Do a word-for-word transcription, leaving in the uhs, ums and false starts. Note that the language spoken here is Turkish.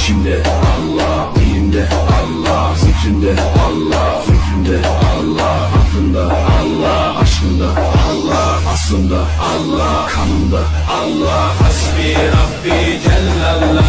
İçimde Allah, dilimde Allah, zikrimde Allah, fikrimde Allah, aklımda Allah, aşkımda Allah, aslında Allah, kanımda Allah. Hasbi Rabbi Cellallah.